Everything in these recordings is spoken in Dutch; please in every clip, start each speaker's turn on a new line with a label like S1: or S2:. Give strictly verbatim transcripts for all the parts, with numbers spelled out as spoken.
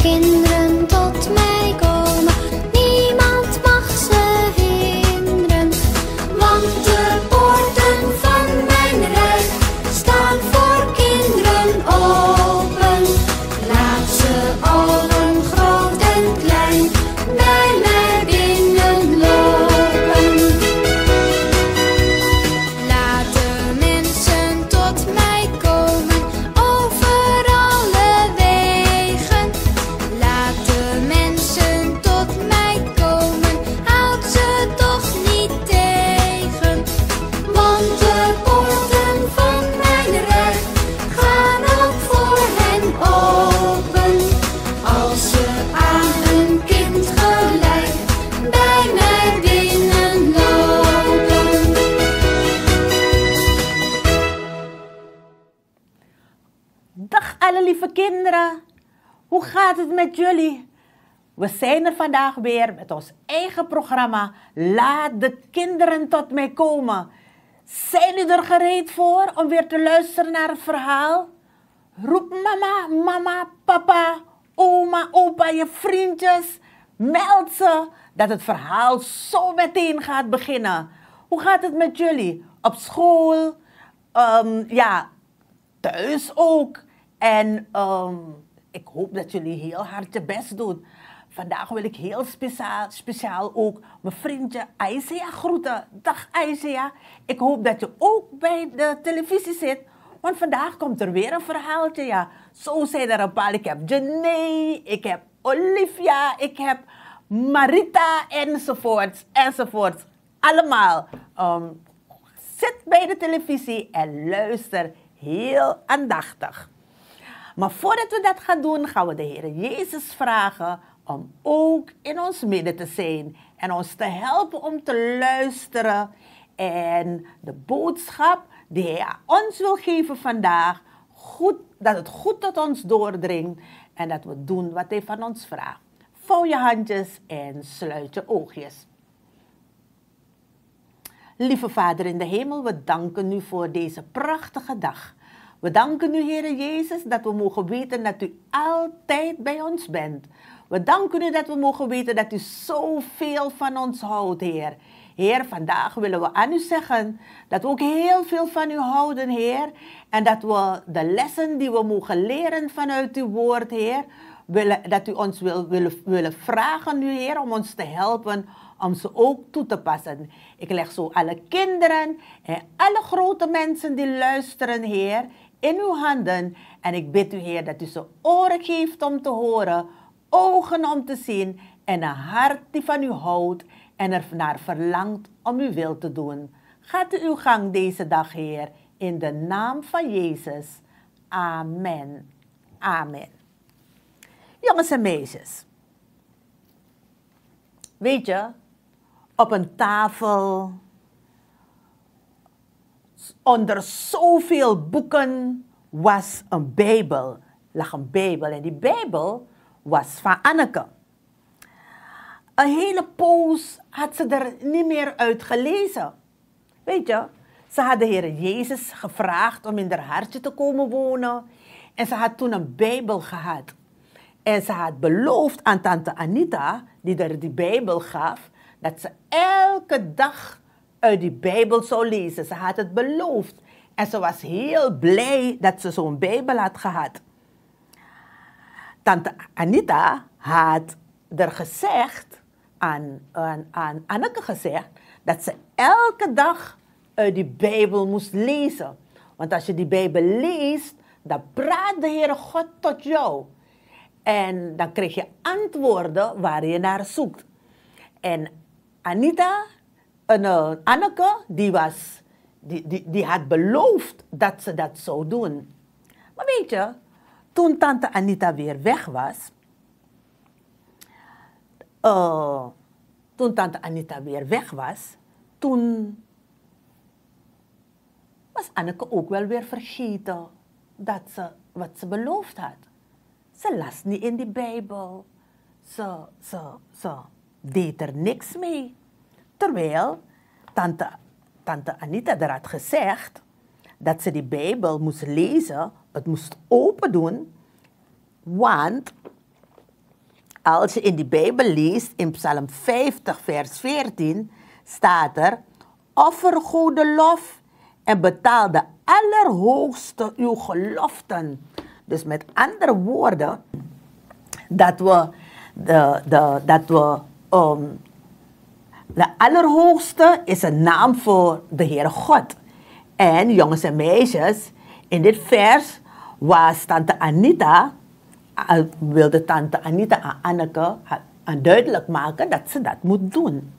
S1: kinderen tot mij komen, niemand mag ze hinderen. Want de poorten van mijn rijk staan voor kinderen open. Laat ze allen groot en klein bij mij binnenlopen. Laat de mensen tot mij komen over alle wegen. Laat de mensen tot mij komen, houd ze toch niet tegen. Want de poorten van mijn rijk gaan ook voor hen open. Als ze aan een kind gelijk bij mij binnenlopen.
S2: Dag alle lieve kinderen, hoe gaat het met jullie? We zijn er vandaag weer met ons eigen programma Laat de kinderen tot mij komen. Zijn jullie er gereed voor om weer te luisteren naar het verhaal? Roep mama, mama, papa, oma, opa, je vriendjes. Meld ze dat het verhaal zo meteen gaat beginnen. Hoe gaat het met jullie? Op school? Um, ja, thuis ook. En um, ik hoop dat jullie heel hard je best doen. Vandaag wil ik heel speciaal, speciaal ook mijn vriendje Aisea groeten. Dag Aisea. Ik hoop dat je ook bij de televisie zit. Want vandaag komt er weer een verhaaltje. Ja. Zo zijn er een paar. Ik heb Jenny, ik heb Olivia, ik heb Marita enzovoorts. enzovoorts. Allemaal. Um, zit bij de televisie en luister heel aandachtig. Maar voordat we dat gaan doen, gaan we de Heer Jezus vragen om ook in ons midden te zijn en ons te helpen om te luisteren en de boodschap die Hij aan ons wil geven vandaag, goed, dat het goed tot ons doordringt en dat we doen wat Hij van ons vraagt. Vouw je handjes en sluit je oogjes. Lieve Vader in de hemel, we danken U voor deze prachtige dag. We danken U, Heere Jezus, dat we mogen weten dat U altijd bij ons bent. We danken U dat we mogen weten dat U zoveel van ons houdt, Heer. Heer, vandaag willen we aan U zeggen dat we ook heel veel van U houden, Heer. En dat we de lessen die we mogen leren vanuit Uw woord, Heer, willen, dat U ons wil, willen, willen vragen, U, Heer, om ons te helpen om ze ook toe te passen. Ik leg zo alle kinderen en alle grote mensen die luisteren, Heer, in uw handen. En ik bid u, Heer, dat u ze oren geeft om te horen, ogen om te zien en een hart die van u houdt en er naar verlangt om uw wil te doen. Gaat u uw gang deze dag, Heer, in de naam van Jezus. Amen. Amen. Jongens en meisjes. Weet je, op een tafel, onder zoveel boeken, was een Bijbel. Lag een Bijbel en die Bijbel was van Anneke. Een hele poos had ze er niet meer uit gelezen. Weet je, ze had de Heer Jezus gevraagd om in haar hartje te komen wonen. En ze had toen een Bijbel gehad. En ze had beloofd aan tante Anita, die haar die Bijbel gaf, dat ze elke dag uit die Bijbel zou lezen. Ze had het beloofd. En ze was heel blij dat ze zo'n Bijbel had gehad. Tante Anita had er gezegd, aan, aan, aan Anneke gezegd, dat ze elke dag uit die Bijbel moest lezen. Want als je die Bijbel leest, dan praat de Heere God tot jou. En dan krijg je antwoorden waar je naar zoekt. En Anita, en uh, Anneke, die, was, die, die, die had beloofd dat ze dat zou doen. Maar weet je, toen tante Anita weer weg was, uh, toen tante Anita weer weg was, toen was Anneke ook wel weer vergeten dat ze, wat ze beloofd had. Ze las niet in die Bijbel. Ze, ze, ze deed er niks mee. Terwijl tante, tante Anita er had gezegd dat ze die Bijbel moest lezen, het moest open doen, want Als je in die Bijbel leest, in Psalm vijftig, vers veertien, staat er: offer goede lof en betaal de Allerhoogste uw geloften. Dus met andere woorden, dat we de, de, dat we um, de Allerhoogste is een naam voor de Heere God. En jongens en meisjes, in dit vers was tante Anita, wilde tante Anita aan Anneke aan duidelijk maken dat ze dat moet doen.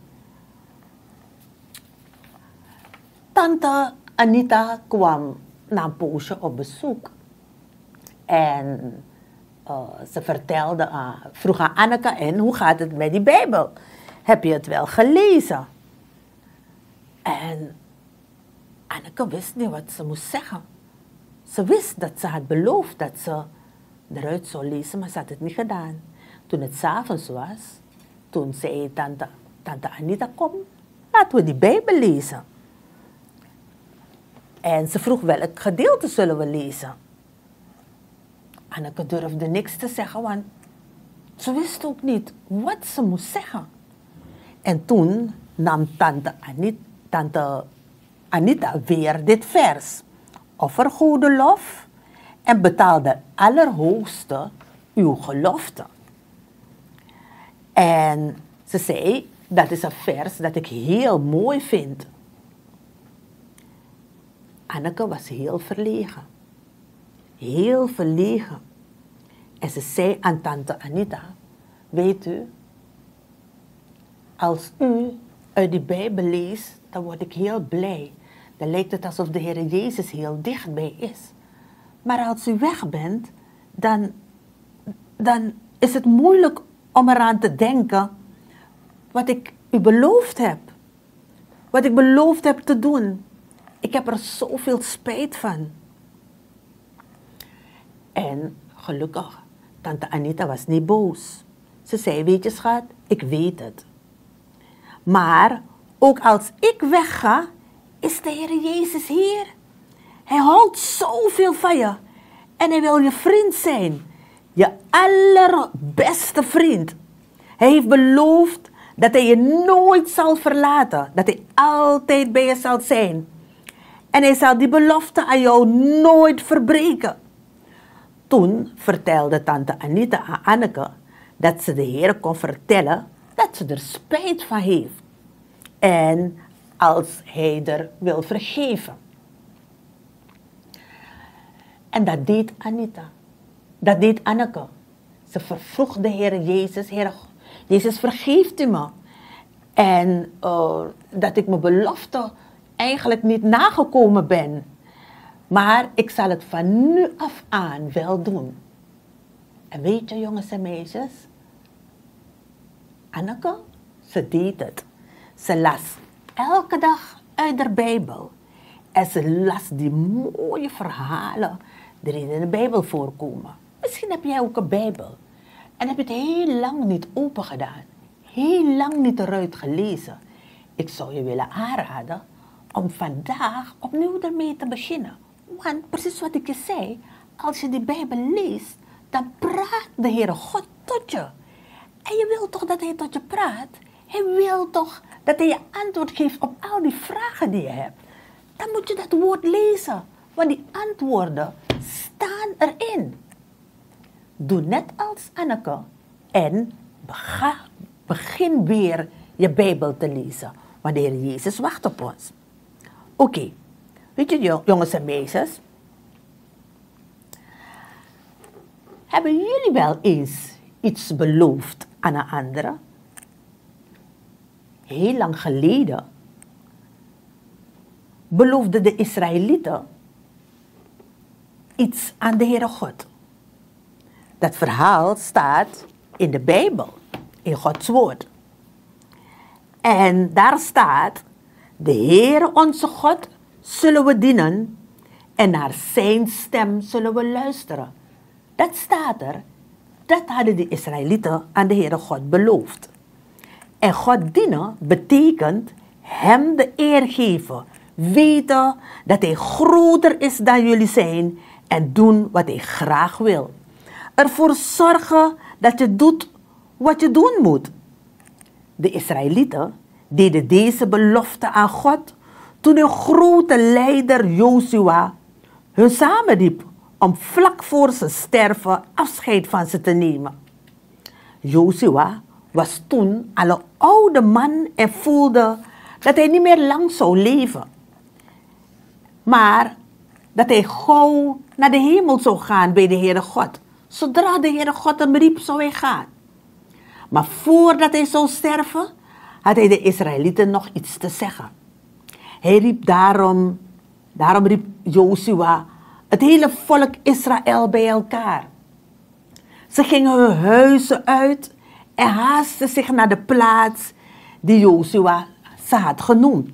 S2: Tante Anita kwam na een poosje op bezoek. En uh, ze vertelde, uh, vroeg aan Anneke, en hoe gaat het met die Bijbel? Heb je het wel gelezen? En Anneke wist niet wat ze moest zeggen. Ze wist dat ze had beloofd dat ze eruit zou lezen, maar ze had het niet gedaan. Toen het 's avonds was, toen zei tante, tante Anita, kom, laten we die Bijbel lezen. En ze vroeg welk gedeelte zullen we lezen. Anneke durfde niks te zeggen, want ze wist ook niet wat ze moest zeggen. En toen nam tante Anita, tante Anita weer dit vers. Offer goede lof en betaal de Allerhoogste uw gelofte. En ze zei, dat is een vers dat ik heel mooi vind. Anneke was heel verlegen. Heel verlegen. En ze zei aan tante Anita, weet u, als u uit die Bijbel leest, dan word ik heel blij. Dan lijkt het alsof de Heer Jezus heel dichtbij is. Maar als u weg bent, dan, dan is het moeilijk om eraan te denken wat ik u beloofd heb. Wat ik beloofd heb te doen. Ik heb er zoveel spijt van. En gelukkig, tante Anita was niet boos. Ze zei, weet je schat, ik weet het. Maar ook als ik wegga, is de Heer Jezus hier. Hij houdt zoveel van je. En hij wil je vriend zijn. Je allerbeste vriend. Hij heeft beloofd dat hij je nooit zal verlaten. Dat hij altijd bij je zal zijn. En hij zal die belofte aan jou nooit verbreken. Toen vertelde tante Anita aan Anneke dat ze de Heer kon vertellen dat ze er spijt van heeft. En als hij er wil vergeven. En dat deed Anita. Dat deed Anneke. Ze vroeg de Heer Jezus, Heer Jezus, vergeeft u me. En uh, dat ik mijn belofte eigenlijk niet nagekomen ben. Maar ik zal het van nu af aan wel doen. En weet je, jongens en meisjes, Anneke, ze deed het. Ze las elke dag uit de Bijbel. En ze las die mooie verhalen die in de Bijbel voorkomen. Misschien heb jij ook een Bijbel. En heb je het heel lang niet open gedaan. Heel lang niet eruit gelezen. Ik zou je willen aanraden om vandaag opnieuw ermee te beginnen. Want precies wat ik je zei, als je die Bijbel leest, dan praat de Heere God tot je. En je wilt toch dat Hij tot je praat? Hij wil toch dat Hij je antwoord geeft op al die vragen die je hebt. Dan moet je dat woord lezen, want die antwoorden staan erin. Doe net als Anneke en bega, begin weer je Bijbel te lezen, want de Heer Jezus wacht op ons. Oké, okay. Weet je jongens en meisjes, hebben jullie wel eens iets beloofd aan een andere? Heel lang geleden beloofden de Israëlieten iets aan de Heere God. Dat verhaal staat in de Bijbel, in Gods woord. En daar staat, de Heere onze God zullen we dienen en naar zijn stem zullen we luisteren. Dat staat er, dat hadden de Israëlieten aan de Heere God beloofd. En God dienen betekent hem de eer geven, weten dat hij groter is dan jullie zijn en doen wat hij graag wil. Ervoor zorgen dat je doet wat je doen moet. De Israëlieten deden deze belofte aan God toen hun grote leider Jozua hun samenriep om vlak voor zijn sterven afscheid van ze te nemen. Jozua was toen al een oude man en voelde dat hij niet meer lang zou leven. Maar dat hij gauw naar de hemel zou gaan bij de Heere God. Zodra de Heere God hem riep, zou hij gaan. Maar voordat hij zou sterven, had hij de Israëlieten nog iets te zeggen. Hij riep daarom, daarom riep Jozua het hele volk Israël bij elkaar. Ze gingen hun huizen uit en haasten zich naar de plaats die Jozua ze had genoemd.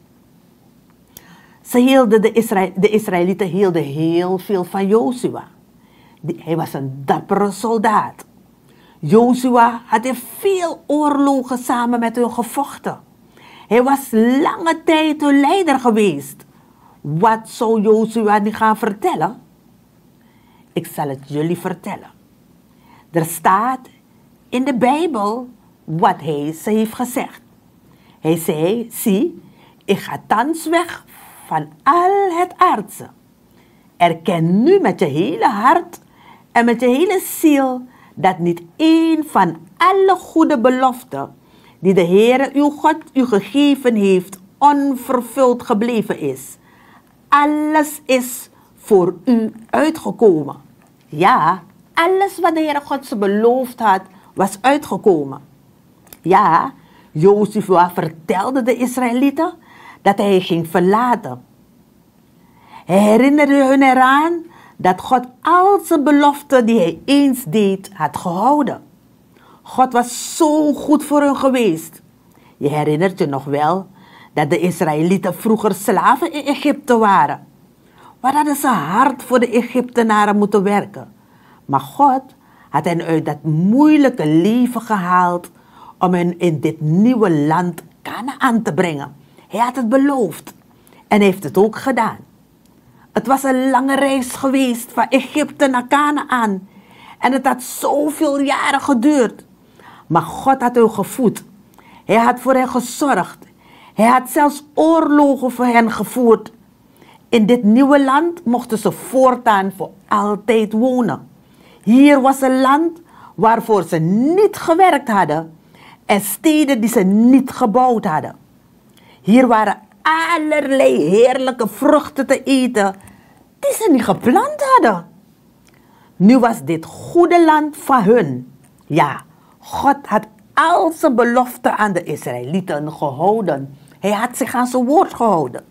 S2: Ze hielden de, Isra- de Israëlieten hielden heel veel van Jozua. Hij was een dappere soldaat. Jozua had in veel oorlogen samen met hun gevochten. Hij was lange tijd hun leider geweest. Wat zou Jozua nu gaan vertellen? Ik zal het jullie vertellen. Er staat in de Bijbel wat hij ze heeft gezegd. Hij zei, zie, ik ga thans weg van al het aardse. Erken nu met je hele hart en met je hele ziel dat niet één van alle goede beloften die de Heere uw God u gegeven heeft onvervuld gebleven is. Alles is voor u uitgekomen. Ja, alles wat de Heere God ze beloofd had, was uitgekomen. Ja, Jozua vertelde de Israëlieten dat hij ging verlaten. Hij herinnerde hun eraan dat God al zijn beloften die hij eens deed, had gehouden. God was zo goed voor hen geweest. Je herinnert je nog wel dat de Israëlieten vroeger slaven in Egypte waren. Waar hadden ze hard voor de Egyptenaren moeten werken. Maar God had hen uit dat moeilijke leven gehaald om hen in dit nieuwe land Kanaan te brengen. Hij had het beloofd en heeft het ook gedaan. Het was een lange reis geweest van Egypte naar Kanaan en het had zoveel jaren geduurd. Maar God had hen gevoed. Hij had voor hen gezorgd. Hij had zelfs oorlogen voor hen gevoerd. In dit nieuwe land mochten ze voortaan voor altijd wonen. Hier was een land waarvoor ze niet gewerkt hadden en steden die ze niet gebouwd hadden. Hier waren allerlei heerlijke vruchten te eten die ze niet geplant hadden. Nu was dit goede land van hun. Ja, God had al zijn beloften aan de Israëlieten gehouden. Hij had zich aan zijn woord gehouden.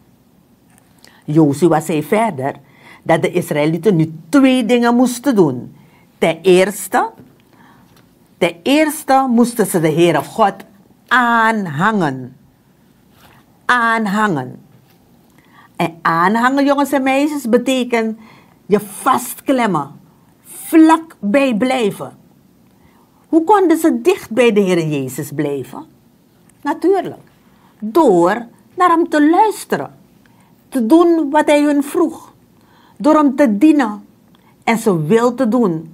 S2: Jozua zei verder dat de Israëlieten nu twee dingen moesten doen. Ten eerste, ten eerste moesten ze de Heere God aanhangen. Aanhangen. En aanhangen, jongens en meisjes, betekent je vastklemmen. Vlakbij blijven. Hoe konden ze dicht bij de Heer Jezus blijven? Natuurlijk. Door naar hem te luisteren. Te doen wat hij hun vroeg. Door hem te dienen. En zijn wil te doen.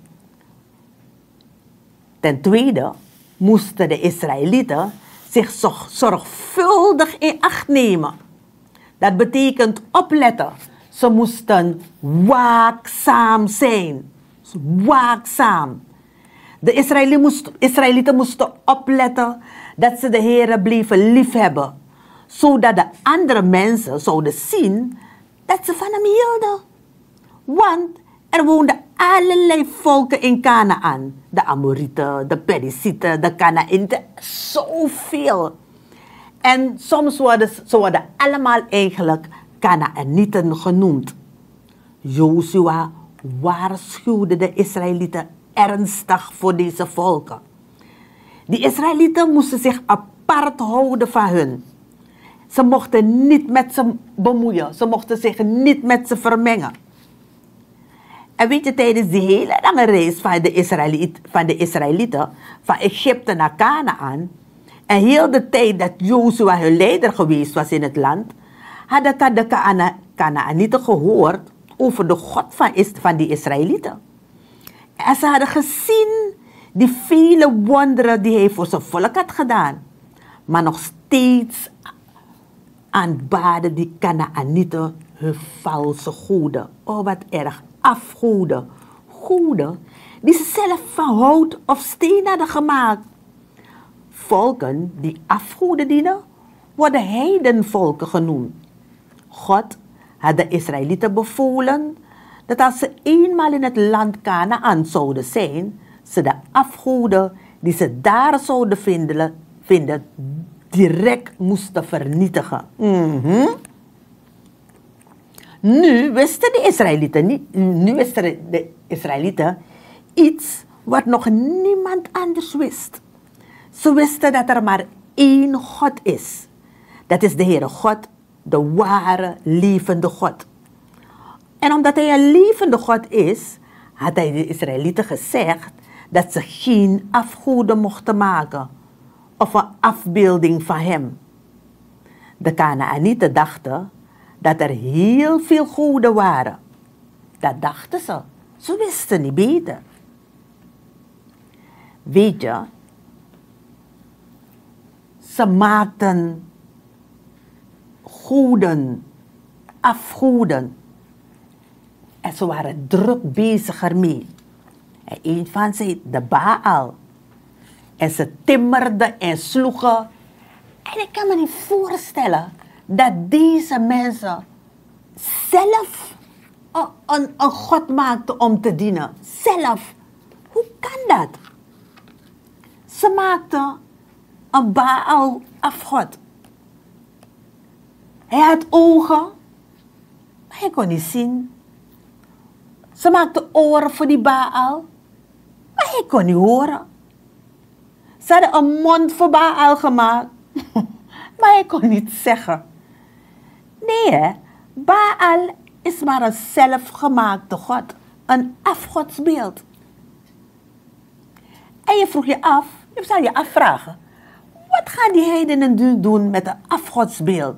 S2: Ten tweede moesten de Israëlieten zich zorgvuldig in acht nemen. Dat betekent opletten. Ze moesten waakzaam zijn. Waakzaam. De Israëlieten moesten, Israëlieten moesten opletten dat ze de Heere bleven liefhebben. Zodat de andere mensen zouden zien dat ze van hem hielden. Want er woonden allerlei volken in Kanaan. De Amorieten, de Perizieten, de Kanaïten, zoveel. En soms worden ze worden allemaal eigenlijk Kanaanieten genoemd. Jozua waarschuwde de Israëlieten ernstig voor deze volken. Die Israëlieten moesten zich apart houden van hun. Ze mochten niet met ze bemoeien. Ze mochten zich niet met ze vermengen. En weet je, tijdens die hele lange reis van de, Israëliet, van de Israëlieten, van Egypte naar Kanaan, en heel de tijd dat Jozua hun leider geweest was in het land, hadden de Kanaanieten gehoord over de God van, van die Israëlieten. En ze hadden gezien Die vele wonderen die hij voor zijn volk had gedaan. Maar nog steeds aanbaden die Kanaanieten hun valse goden. Oh, wat erg. Afgoden. Goden die ze zelf van hout of steen hadden gemaakt. Volken die afgoden dienen, worden heidenvolken genoemd. God had de Israëlieten bevolen dat als ze eenmaal in het land Kanaan zouden zijn, ze de afgoden die ze daar zouden vinden, vinden direct moesten vernietigen. Mm-hmm. Nu wisten de Israëlieten niet, nu wisten de Israëlieten iets wat nog niemand anders wist. Ze wisten dat er maar één God is. Dat is de Heere God, de ware, levende God. En omdat hij een levende God is, had hij de Israëlieten gezegd dat ze geen afgoden mochten maken of een afbeelding van hem. De Kanaanieten dachten dat er heel veel goden waren. Dat dachten ze. Ze wisten niet beter. Weet je, ze maakten goden, afgoden. En ze waren druk bezig ermee. En een van ze heet de Baal. En ze timmerden en sloegen. En ik kan me niet voorstellen dat deze mensen zelf een, een, een God maakten om te dienen. Zelf. Hoe kan dat? Ze maakten een Baal afgod. Hij had ogen, maar hij kon niet zien. Ze maakten oren voor die Baal, maar hij kon niet horen. Ze hadden een mond voor Baal gemaakt, maar hij kon niet zeggen. Nee, hè? Baal is maar een zelfgemaakte God, een afgodsbeeld. En je vroeg je af, je zou je afvragen, wat gaan die heidenen nu doen met een afgodsbeeld?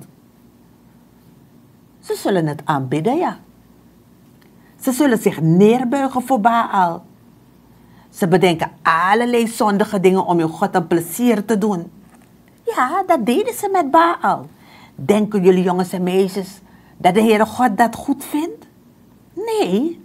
S2: Ze zullen het aanbidden, ja. Ze zullen zich neerbuigen voor Baal. Ze bedenken allerlei zondige dingen om je God een plezier te doen. Ja, dat deden ze met Baal. Denken jullie jongens en meisjes dat de Heere God dat goed vindt? Nee.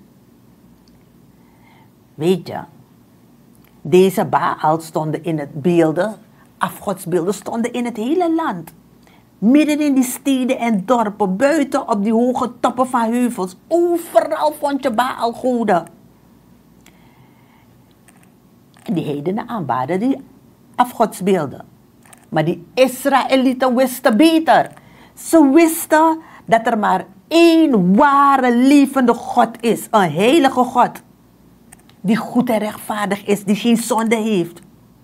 S2: Weet je, deze Baal stonden in het beelden, afgodsbeelden stonden in het hele land. Midden in die steden en dorpen, buiten op die hoge toppen van heuvels. Overal vond je Baalgoden. En die heidenen aanbaden die afgodsbeelden. Maar die Israëlieten wisten beter. Ze wisten dat er maar één ware levende God is. Een heilige God. Die goed en rechtvaardig is, die geen zonde heeft.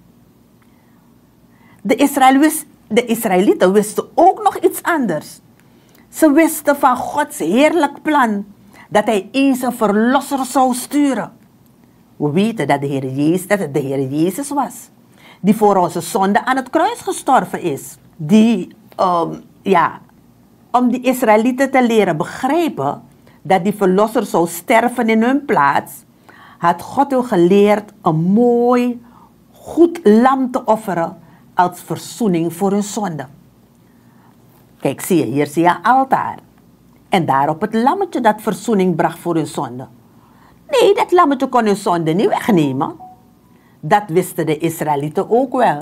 S2: De, Israël, de Israëlieten wisten ook nog iets anders. Ze wisten van Gods heerlijk plan dat hij eens een verlosser zou sturen. We weten dat, de Heer Jezus, dat het de Heer Jezus was. Die voor onze zonde aan het kruis gestorven is. Die, um, ja, om die Israëlieten te leren begrijpen dat die verlosser zou sterven in hun plaats, had God u geleerd een mooi, goed lam te offeren als verzoening voor hun zonde. Kijk, zie je, hier zie je een altaar. En daarop het lammetje dat verzoening bracht voor hun zonde. Nee, dat lammetje kon hun zonde niet wegnemen. Dat wisten de Israëlieten ook wel.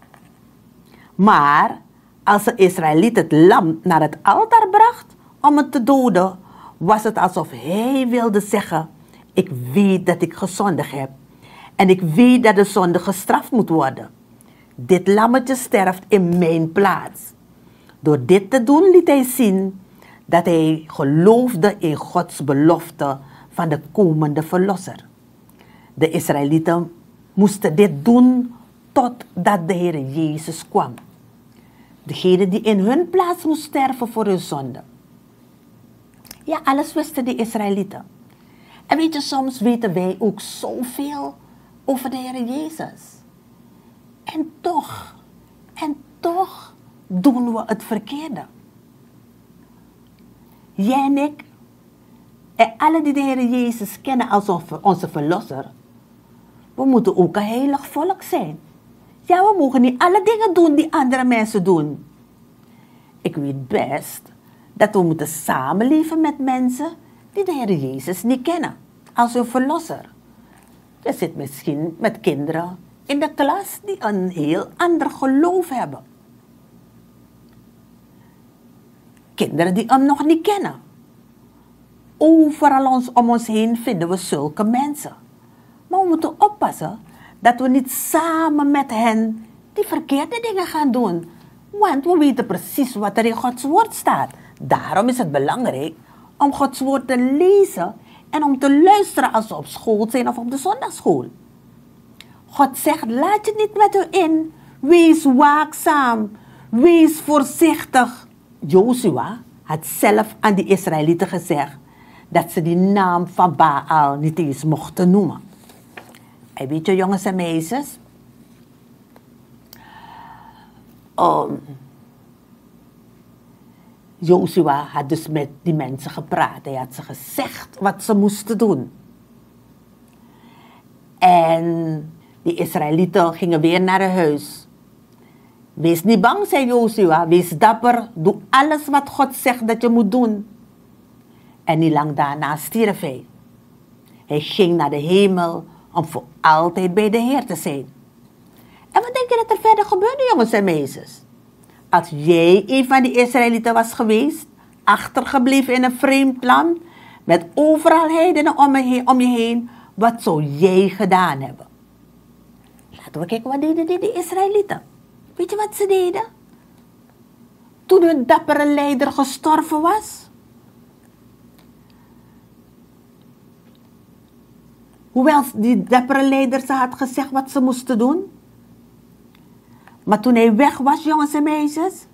S2: Maar als de Israëliet het lam naar het altaar bracht om het te doden, was het alsof hij wilde zeggen: ik weet dat ik gezondigd heb. En ik weet dat de zonde gestraft moet worden. Dit lammetje sterft in mijn plaats. Door dit te doen liet hij zien dat hij geloofde in Gods belofte van de komende verlosser. De Israëlieten moesten dit doen totdat de Heer Jezus kwam. Degene die in hun plaats moest sterven voor hun zonde. Ja, alles wisten de Israëlieten. En weet je, soms weten wij ook zoveel over de Heer Jezus. En toch, en toch doen we het verkeerde. Jij en ik, en alle die de Heer Jezus kennen als onze verlosser, we We moeten ook een heilig volk zijn. Ja, we mogen niet alle dingen doen die andere mensen doen. Ik weet best dat we moeten samenleven met mensen die de Heer Jezus niet kennen als hun verlosser. Je zit misschien met kinderen in de klas die een heel ander geloof hebben. Kinderen die hem nog niet kennen. Overal ons, om ons heen vinden we zulke mensen. Maar we moeten oppassen dat we niet samen met hen die verkeerde dingen gaan doen. Want we weten precies wat er in Gods woord staat. Daarom is het belangrijk om Gods woord te lezen en om te luisteren als we op school zijn of op de zondagschool. God zegt, laat je niet met u in. Wees waakzaam. Wees voorzichtig. Jozua had zelf aan de Israëlieten gezegd dat ze die naam van Baal niet eens mochten noemen. En weet je, jongens en meisjes, um, Jozua had dus met die mensen gepraat. Hij had ze gezegd wat ze moesten doen. En die Israëlieten gingen weer naar huis. Wees niet bang, zei Jozua. Wees dapper. Doe alles wat God zegt dat je moet doen. En niet lang daarna stierf hij. Hij ging naar de hemel om voor altijd bij de Heer te zijn. En wat denk je dat er verder gebeurde, jongens en meisjes? Als jij een van die Israëlieten was geweest, achtergebleven in een vreemd land, met overal heidenen om je heen, om je heen, wat zou jij gedaan hebben? Laten we kijken, wat deden die, die Israëlieten? Weet je wat ze deden? Toen hun dappere leider gestorven was? Hoewel die dappere leider ze had gezegd wat ze moesten doen. Maar toen hij weg was, jongens en meisjes,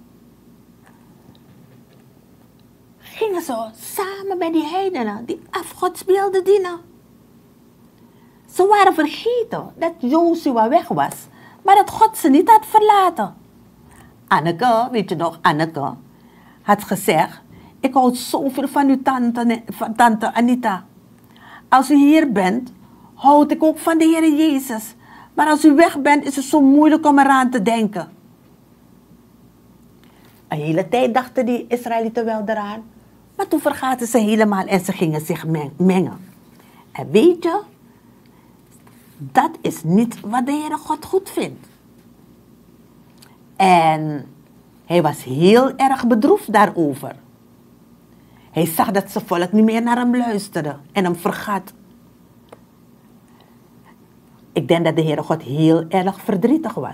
S2: gingen ze samen met die heidenen, die afgodsbeelden dienen. Ze waren vergeten dat Jozua weg was, maar dat God ze niet had verlaten. Anneke, weet je nog, Anneke, had gezegd, ik houd zoveel van uw tante, van tante Anita. Als u hier bent, houd ik ook van de Heer Jezus. Maar als u weg bent, is het zo moeilijk om eraan te denken. Een hele tijd dachten die Israëlieten wel eraan. Maar toen vergaten ze helemaal en ze gingen zich mengen. En weet je, dat is niet wat de Heere God goed vindt. En hij was heel erg bedroefd daarover. Hij zag dat zijn volk niet meer naar hem luisterde en hem vergat. Ik denk dat de Heere God heel erg verdrietig was.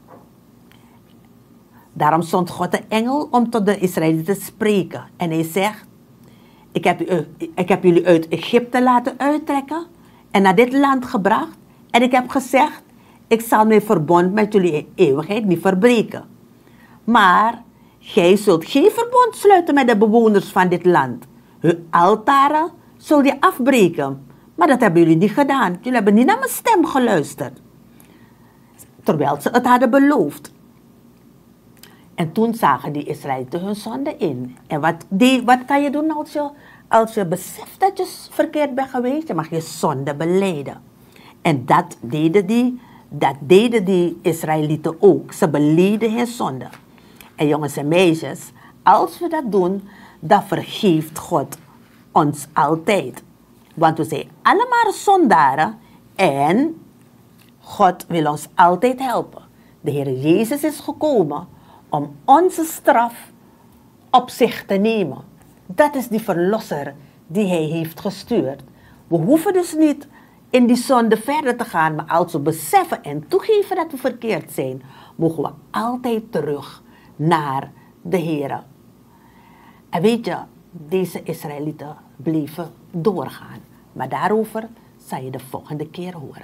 S2: Daarom zond God een engel om tot de Israëlieten te spreken. En hij zegt, ik heb, u, ik heb jullie uit Egypte laten uittrekken en naar dit land gebracht. En ik heb gezegd, ik zal mijn verbond met jullie in eeuwigheid niet verbreken. Maar gij zult geen verbond sluiten met de bewoners van dit land. Hun altaren zul je afbreken. Maar dat hebben jullie niet gedaan. Jullie hebben niet naar mijn stem geluisterd. Terwijl ze het hadden beloofd. En toen zagen die Israëlieten hun zonde in. En wat, die, wat kan je doen als je, als je beseft dat je verkeerd bent geweest? Je mag je zonde belijden. En dat deden die, dat deden die Israëlieten ook. Ze beleden hun zonde. En jongens en meisjes, als we dat doen, dan vergeeft God ons altijd. Want we zijn allemaal zondaren en God wil ons altijd helpen. De Heer Jezus is gekomen om onze straf op zich te nemen. Dat is die verlosser die hij heeft gestuurd. We hoeven dus niet in die zonde verder te gaan, maar als we beseffen en toegeven dat we verkeerd zijn, mogen we altijd terug naar de Heer. En weet je, deze Israëlieten bleven doorgaan. Maar daarover zal je de volgende keer horen.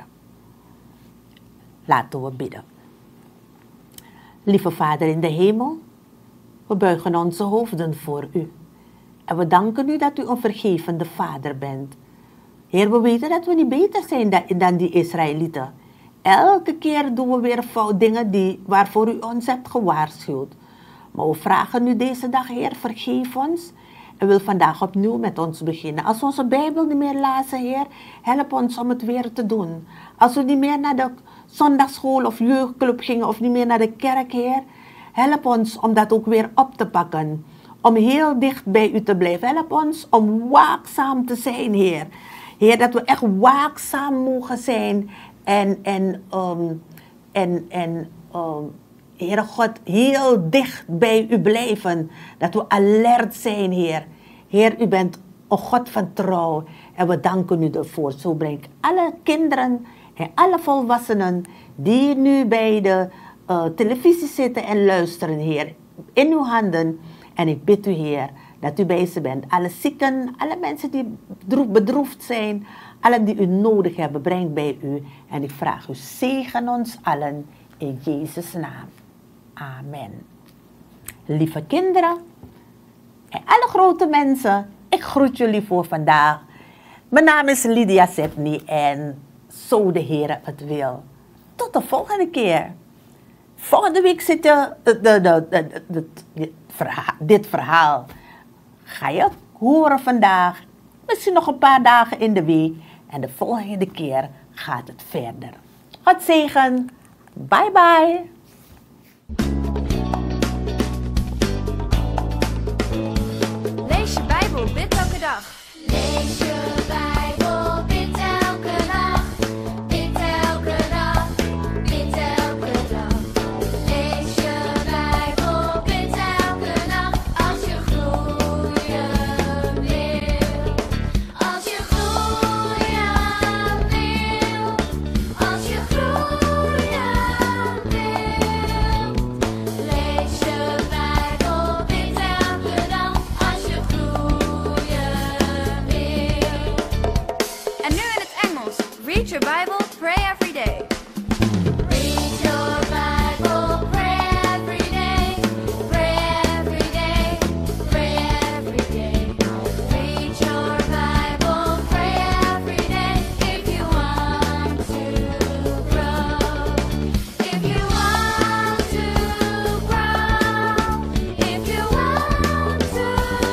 S2: Laten we bidden. Lieve Vader in de hemel, we buigen onze hoofden voor u. En we danken u dat u een vergevende Vader bent. Heer, we weten dat we niet beter zijn dan die Israëlieten. Elke keer doen we weer fout dingen die, waarvoor u ons hebt gewaarschuwd. Maar we vragen u deze dag, Heer, vergeef ons. en wil vandaag opnieuw met ons beginnen. Als we onze Bijbel niet meer lazen, Heer, help ons om het weer te doen. Als we niet meer naar de zondagschool of jeugdclub gingen of niet meer naar de kerk, Heer, help ons om dat ook weer op te pakken. Om heel dicht bij u te blijven. Help ons om waakzaam te zijn, Heer. Heer, dat we echt waakzaam mogen zijn en, en, um, en, en um, Heere God, heel dicht bij u blijven. Dat we alert zijn, Heer. Heer, u bent een God van trouw. En we danken u ervoor. Zo breng ik alle kinderen en alle volwassenen die nu bij de uh, televisie zitten en luisteren, Heer, in uw handen. En ik bid u, Heer, dat u bij ze bent. Alle zieken, alle mensen die bedroefd zijn, allen die u nodig hebben, breng bij u. En ik vraag u, zegen ons allen in Jezus' naam. Amen. Lieve kinderen en alle grote mensen, ik groet jullie voor vandaag. Mijn naam is Lydia Sepni en zo de Heer het wil. Tot de volgende keer. Volgende week zit je, de, de, de, de, de, de, verhaal, dit verhaal ga je horen vandaag. Misschien nog een paar dagen in de week. En de volgende keer gaat het verder. God zegen. Bye bye.
S1: Lees je Bijbel, bid elke dag. Lees je Bijbel, bid elke dag. Bid elke dag, bid elke dag. Lees je Bijbel, bid elke dag. Als je groeien wil. Als je groeien wil. Als je groeien wil. Lees je Bijbel, bid elke dag. Als je groeien wil. En nu in het Engels. Read your Bible, pray every day. Read your Bible, pray every day. Pray every day. Pray every day. Read your Bible, pray every day. If you want to grow. If you want to grow. If you want to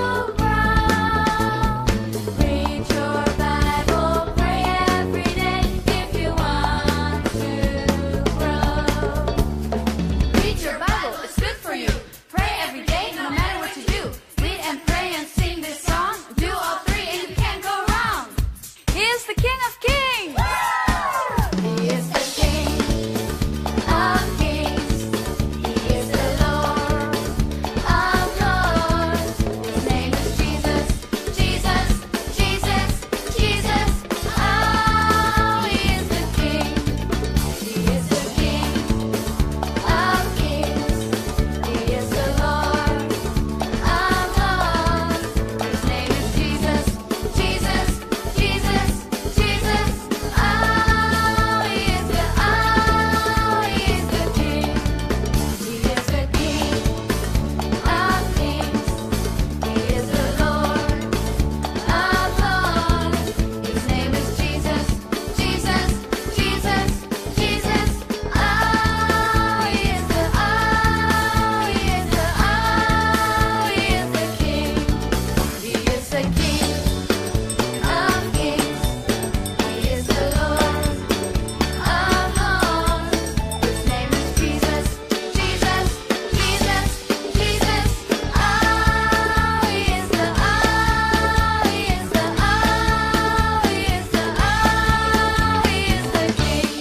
S1: grow. Read your Bible, pray every day. If you want to grow. Read your Bible, it's good for you. Pray every day, no matter what you do. Read and pray and sing this song. Do all three and you can't go wrong. He is the King of Kings. He is the King of Kings. He is the Lord of Lords. His name is Jesus, Jesus, Jesus, Jesus. Oh, he is the King. He is the King of Kings. He is the Lord of Lords. His name is Jesus, Jesus, Jesus, Jesus. Oh, he is the, oh, he is the King. He is the King of Kings. He is the Lord of Lords. His name is Jesus, Jesus, Jesus, Jesus. Oh, he is the, oh, he is the, oh, he is the King. He is the King of Kings. He is the Lord of Lords. His name is Jesus, Jesus, Jesus, Jesus. Oh, he is the, oh, he is the, oh, he is the, oh, he is the King.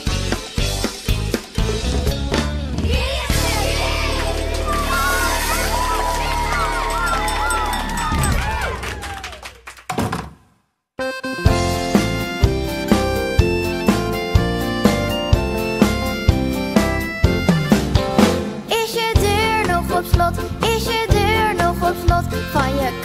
S1: He is Is je deur nog op slot? Is je deur nog op slot? Van je